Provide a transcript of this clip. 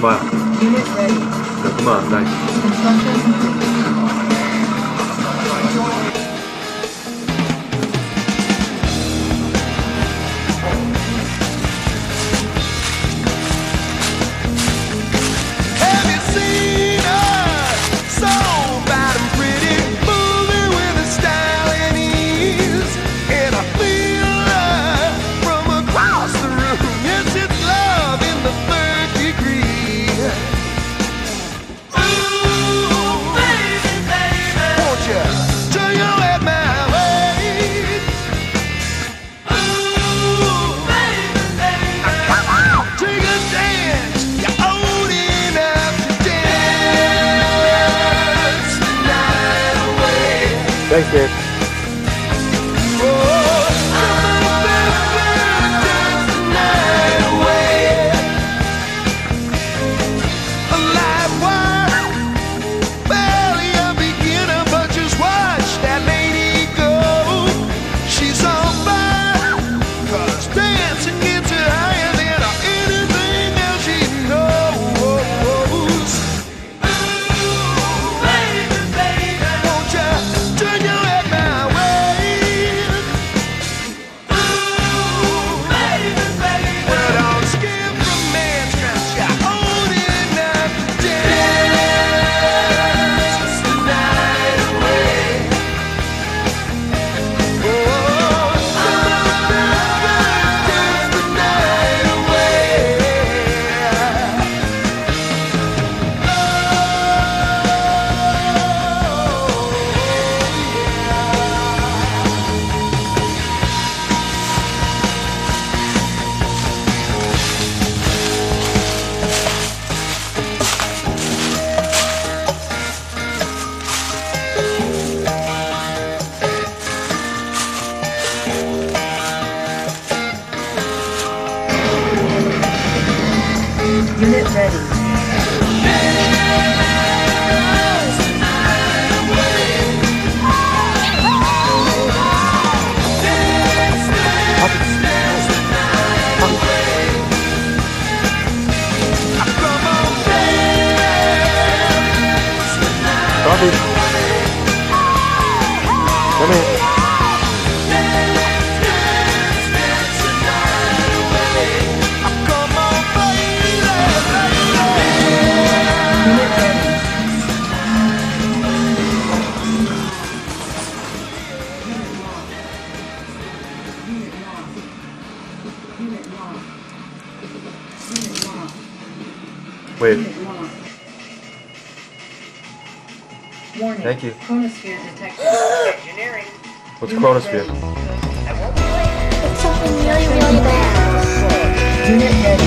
뭐야? Unit ready. 야, 그만. 나 Construction complete. Have you seen her? So bad and pretty, moving with a style and ease. And I feel her from across the room. Yes, it's love in the third degree. Ooh, baby, baby, won't you turn your head my way? Ooh, baby, baby, come on, take a chance. You're old enough to dance the night away. Thanks, dude. Oh, come on, baby, dance the night away. A live wire, barely a beginner, but just watch that lady go. She's on fire, 'cause dancing gets her higher than anything else she knows. Ooh, baby, baby, won't you turn your head my way? Ooh, baby, baby, well, don't skip romance, 'cause you're old enough to dance the night away. Oh, come on, baby, dance the night away. Unit ready. Bobby. Come here. Unit ready. Wait. Warning. Thank you. Chronosphere detected. Engineering. What's Unit Chronosphere? ready. I won't be late. It's something really, really bad. Unit ready.